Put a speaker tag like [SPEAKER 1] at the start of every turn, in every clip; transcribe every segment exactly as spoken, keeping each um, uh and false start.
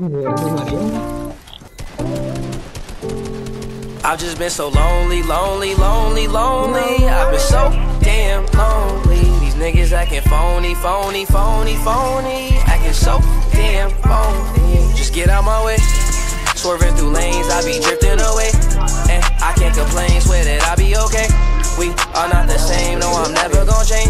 [SPEAKER 1] I've just been so lonely, lonely, lonely, lonely. I've been so damn lonely. These niggas acting phony, phony, phony, phony. Acting so damn phony. Just get out my way. Swerving through lanes, I be drifting away. And I can't complain, swear that I be okay. We are not the same, no, I'm never gonna change.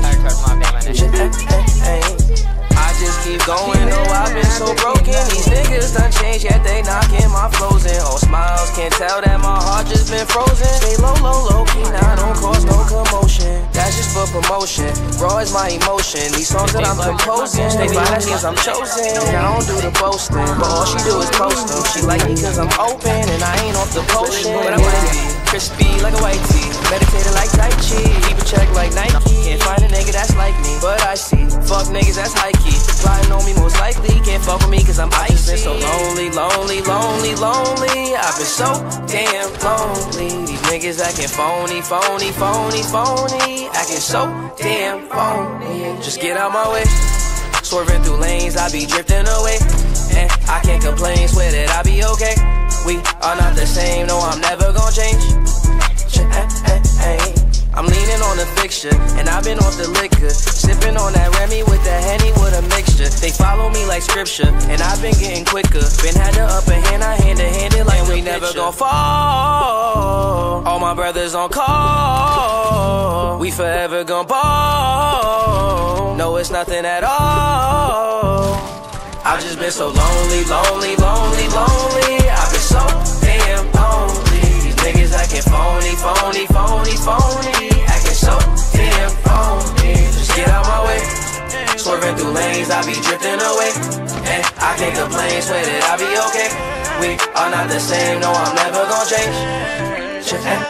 [SPEAKER 1] I just keep going, no, I've been so broken. These niggas done changed, yet they knocking my flows in. All smiles, can't tell that my heart just been frozen. Stay low, low, low key, now don't cause no commotion. That's just for promotion, raw is my emotion. These songs that I'm composing, stay fly, that's cause I'm chosen. I don't do the boasting, but all she do is post them. She like me cause I'm open, and I ain't off the potion. But I might be crispy like a white tee, meditated like Tai Chi, keep a check like Nike. Can't find a nigga that's like me, but I see fuck niggas that's high key. Plotting on me most likely, can't fuck with me cause I'm icy. I've been so lonely, lonely, lonely, lonely. I've been so damn lonely. These niggas acting phony, phony, phony, phony. Acting so damn phony. Just get out my way. Swerving through lanes, I be drifting away. And I can't complain, swear that I be okay. We are not the same, no, I'm never gonna change. I'm leaning on the fixture, and I've been off the liquor. Sipping on that Remy with that Henny with a mixture. They follow me like scripture, and I've been getting quicker. Been had the upper hand, I hand to hand it like and we never gon' fall. All my brothers on call. We forever gon' ball. No, it's nothing at all. I've just been so lonely, lonely, lonely, lonely. I've been so damn lonely. Niggas acting phony, phony, phony, phony. Acting so damn phony. Just get out my way. Swerving through lanes, I be drifting away. And I can't complain, swear that I be okay. We are not the same, no, I'm never gonna change.